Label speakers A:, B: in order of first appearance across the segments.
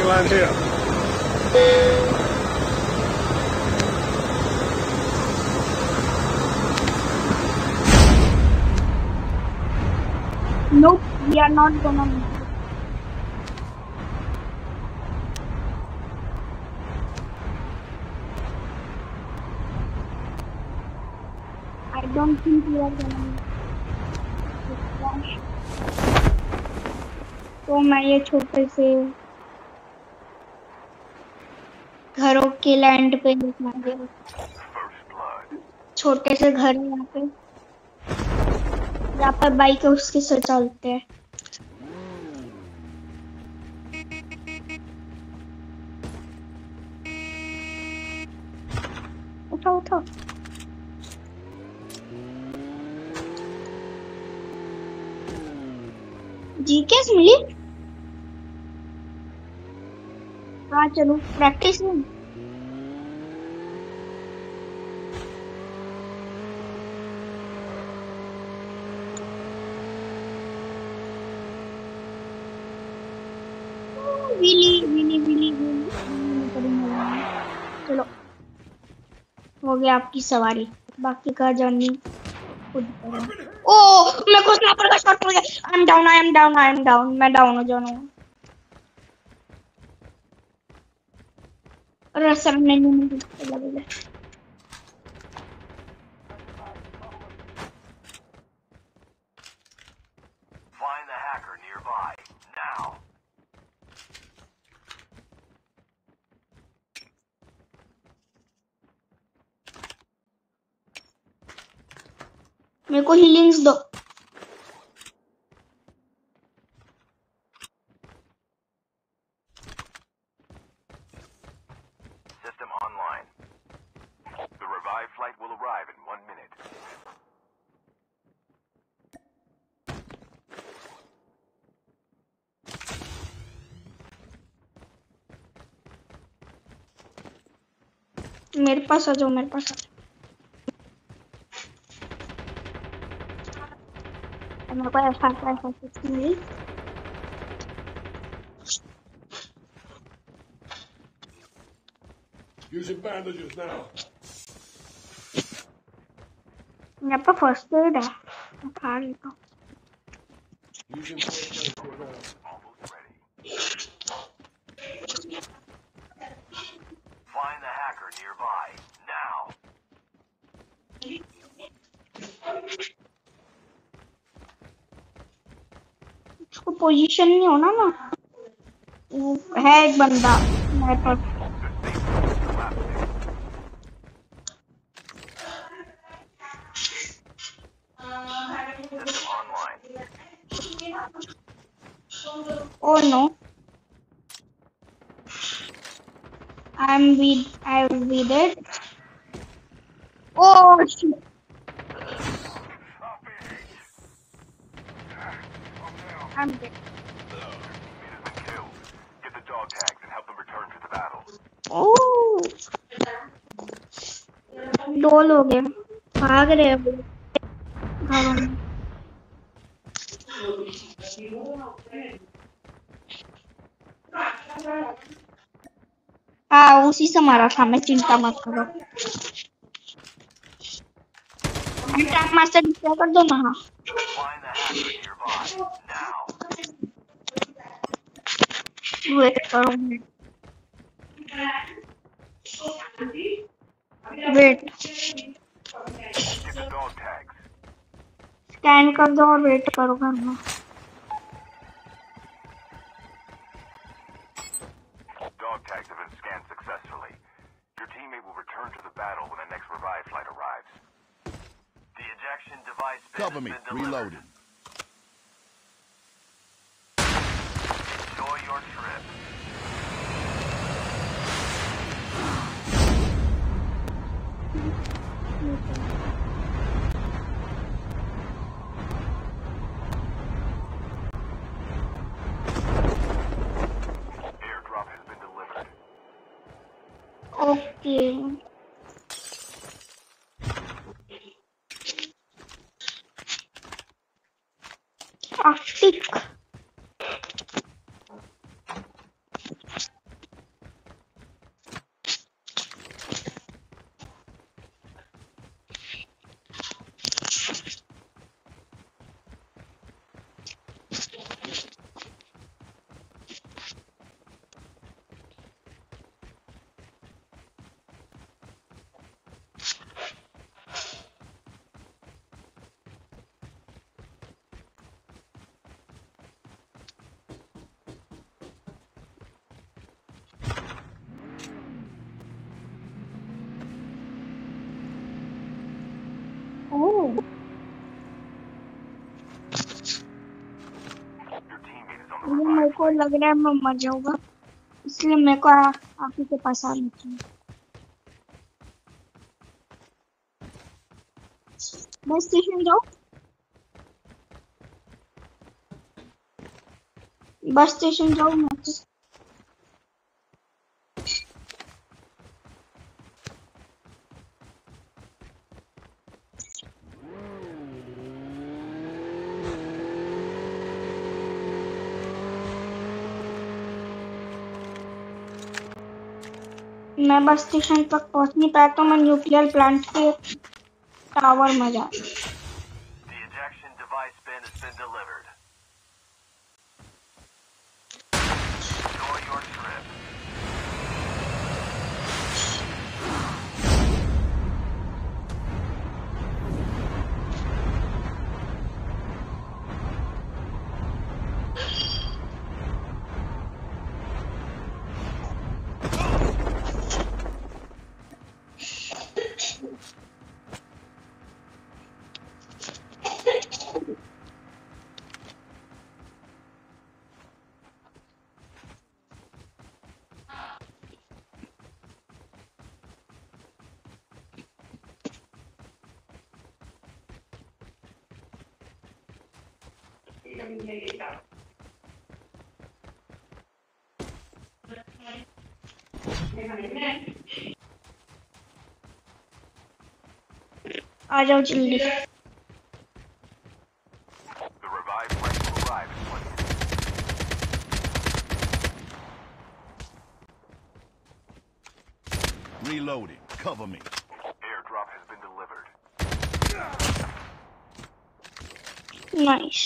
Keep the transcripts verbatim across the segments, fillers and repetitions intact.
A: land here.
B: Nope, we are not gonna make it. I don't think we are gonna make it. Crash. तो मैं ये छोटे से घरों के लैंड पे देखना गया। छोटे से घर है यहाँ पे, यहाँ पर बाइक है उसके से चलते हैं। उठाओ उठाओ। जी कैस मिली? हाँ चलो प्रैक्टिस में। विली विली विली विली चलो हो गया आपकी सवारी, बाकी का जर्नी खुद करो। ओह मेरे को स्नाइपर का शॉट पड़ गया। I am down I am down I am down मैं डाउन हो जाऊंगा। अरे सर नहीं नहीं लगेगा।
C: Find the hacker nearby now.
B: मेरे को हीलिंग्स दो।
C: System online. The revived flight will arrive in one minute.
B: मेरे पास आ जाओ मेरे पास आ जाओ। मेरे को ऐसा ऐसा ऐसा कुछ नहीं।
A: Using bandages now.
B: यहाँ पर फर्स्ट एड है, खा लेता हूँ।
A: Using first aid kit now.
C: Almost ready. Find the hacker nearby now.
B: उसको पोजीशन नहीं होना ना, वो है एक बंदा मेरे पास।
C: System online.
B: Oh no, I'm with I'm with it. Oh shit. I'm dead.
C: Teammate has been killed. Get the dog tags and help them return to the battle.
B: Oh दो लोग हैं, भाग रहे हैं वो घरों में। हाँ उसी से मारा था मैं, चिंता मत करो। ट्रैप मास्टर डिस्ट्रॉय कर दो ना। हाँ
C: Find the hacker nearby now.
B: Wait करो wait
C: Get the dog tags.
B: Scan कर दो और वेट करो घर में।
C: Dog tags have been scanned successfully. Your teammate will return to the battle when the next revived flight arrives. The ejection device bin
D: Cover
C: has
D: me.
C: been delivered.
D: Reloading.
C: Enjoy your trip. Airdrop has been delivered.
B: Okay Arctic को लग रहा है मैं मर जाऊंगा, इसलिए मेरे को आ- आप ही के पास आना चाहिए। बस स्टेशन जाओ, बस स्टेशन जाओ मैं तो। मैं बस स्टेशन तक पहुंच नहीं पाया तो मैं न्यूक्लियर प्लांट के टावर में जा।
C: The ejection device bin has been delivered. Enjoy your trip.
B: आ जाओ जल्दी।
C: The revived flight will arrive in one minute.
D: Reloading. Cover me.
C: Airdrop has been delivered.
B: Nice.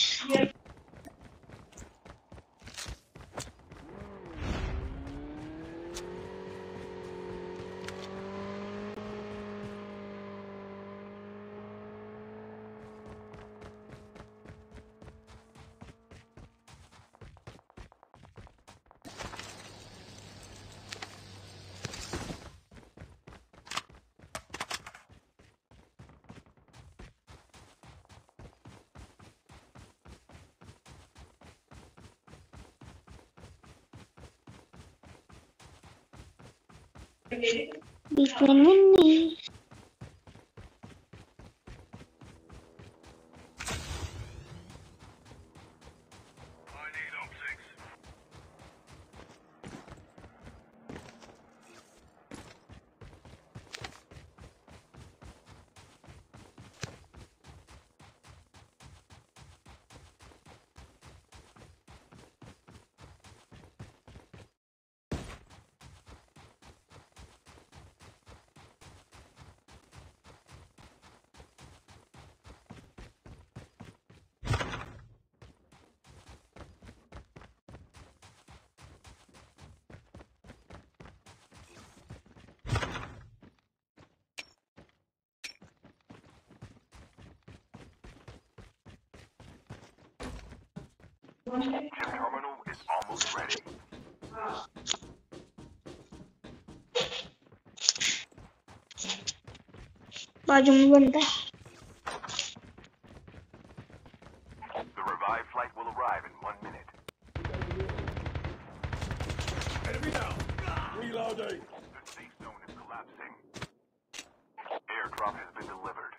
B: Beginning.
C: Chip terminal is almost ready.
B: बाजू में बनता है।
C: The revived flight will arrive in one minute.
A: Enemy down. Reloading.
C: The safe zone is collapsing. Airdrop has been delivered.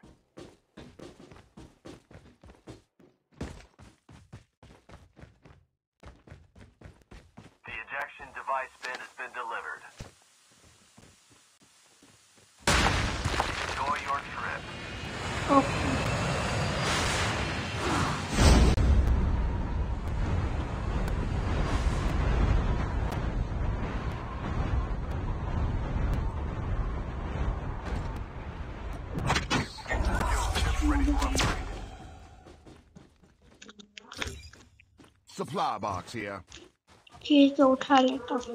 C: The ejection device bin has been delivered. Enjoy your trip.
B: Okay.
C: Ready for upgrade.
D: Supply box here.
B: चीज तो उठा लेता हूँ।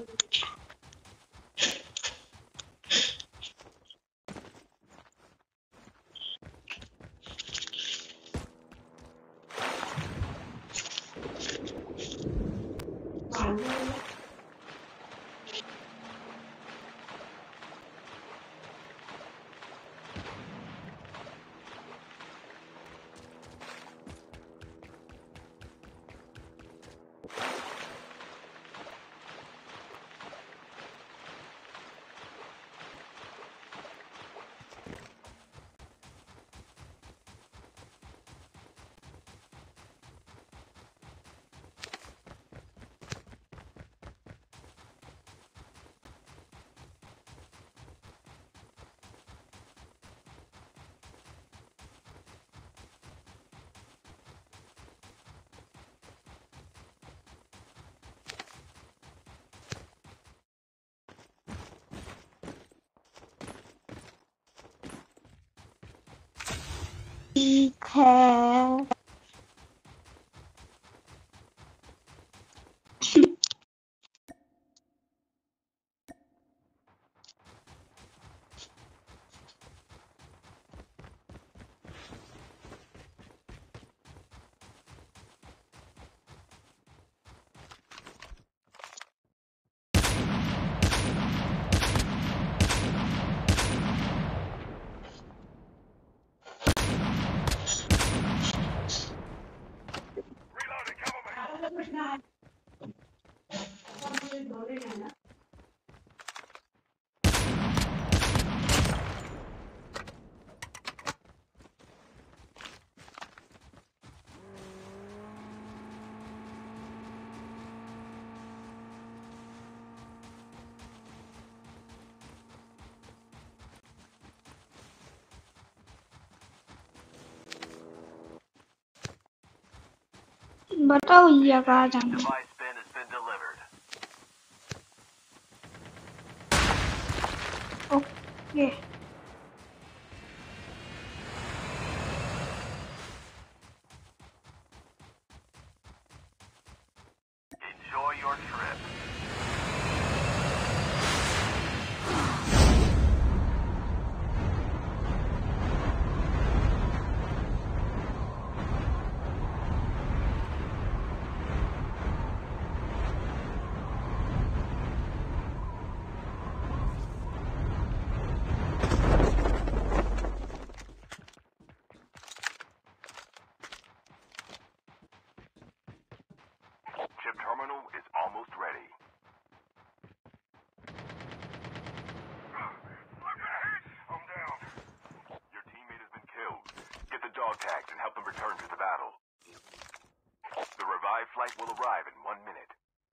B: ठीक है बताओ ये कहाँ जाना
C: Device bin has been delivered.
B: Okay
C: Enjoy your trip. Chip terminal is almost ready. I'm down. Your teammate has been killed. Get the dog tags and help them return to the battle. The revived flight will arrive in one minute.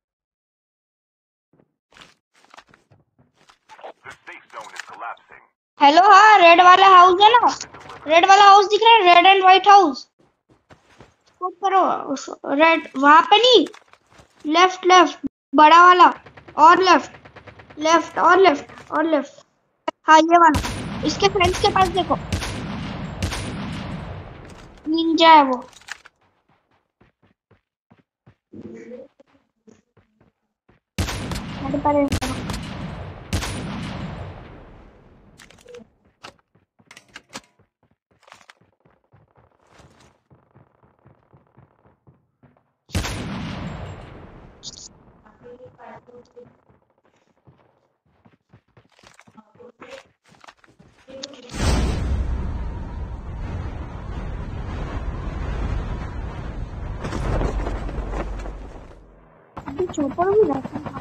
C: The safe zone is collapsing.
B: Hello हाँ red वाला house है ना red वाला house दिख रहा है red and white house scope करो red वहां पे नहीं लेफ्ट लेफ्ट बड़ा वाला और लेफ्ट लेफ्ट और लेफ्ट और लेफ्ट हाँ ये वाला इसके फ्रेंड्स के पास देखो निंजा है वो मेरे पास चौपर भी रहता है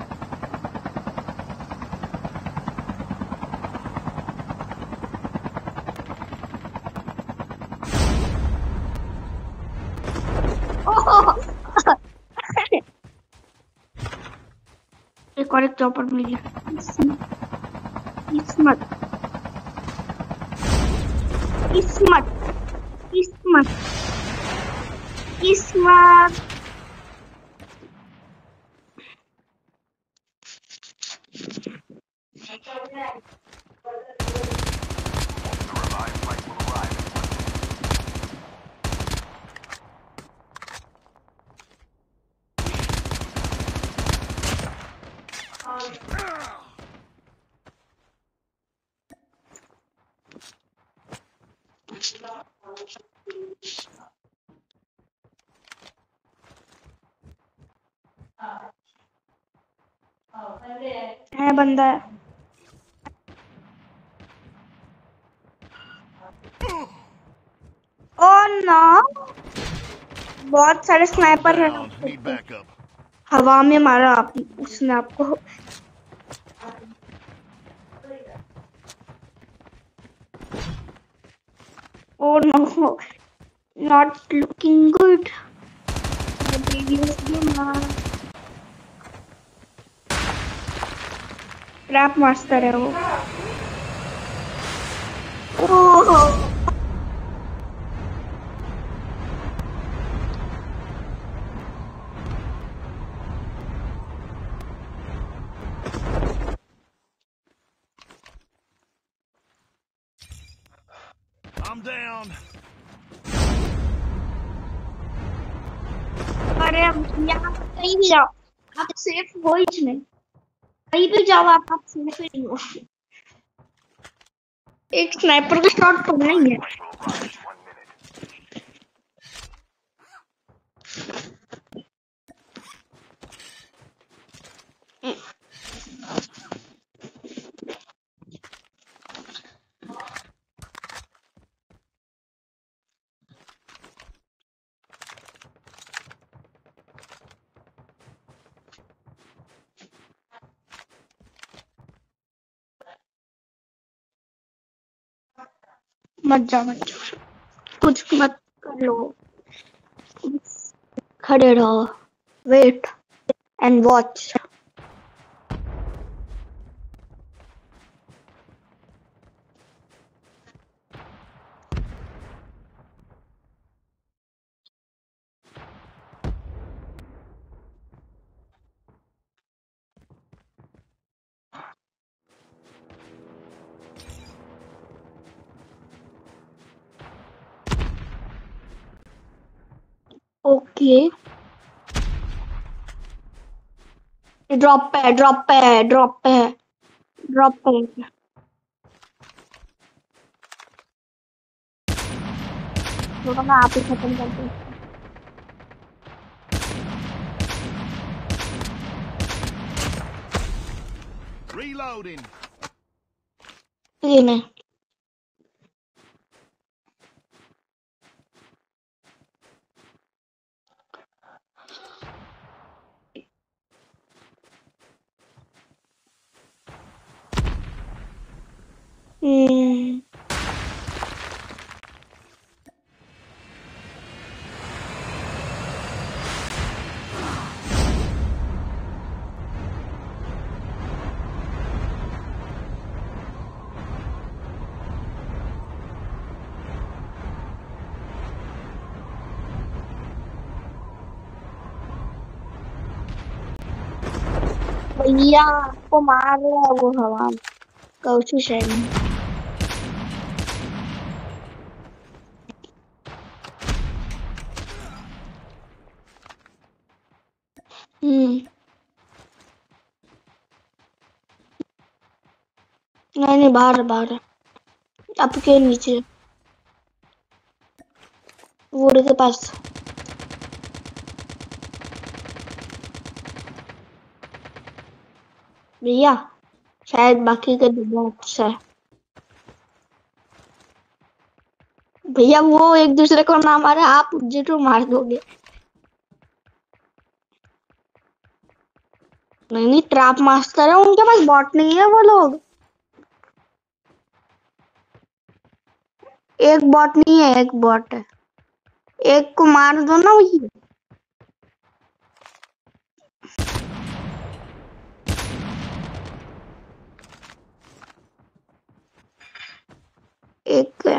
B: एक और एक चौपर मिल गया किस्मत किस्मत किस्मत किस्मत
C: The revived flight will arrive in one minute.
B: है बंदा है ओ नो बहुत सारे स्नाइपर हैं
D: Down. Need backup.
B: हवा में मारा आप उसने आपको Oh no, not looking good. The previous game, trap master है वो. Oh.
D: I'm down.
B: अरे यहाँ कहीं भी जाओ आप सेफ हो ही नहीं। कहीं भी जाओ आप आप सेफ ही नहीं हो। एक स्नाइपर का शॉट पड़ना ही है। मत जाओ मत जाओ, कुछ मत कर लो, खड़े रहो, wait and watch. Okay drop पे ड्रॉप पे ड्रॉप पे ड्रॉप पे थोड़ा मैं आप ही खत्म कर दूँ।
D: Reloading.
B: ये नहीं हम्म भैया आपको मार रहा है वो हवा में, कोशिश है नहीं। हम्म नहीं नहीं बाहर बाहर आपके नीचे वुड के पास। भैया शायद बाकी के बॉक्स है भैया, वो एक दूसरे को ना मारे, आप जरूर मार दोगे। नहीं नहीं ट्रैप मास्टर है उनके पास, बॉट नहीं है वो लोग। एक बॉट नहीं है, एक बॉट है, एक को मार दो ना भैया। एक गया।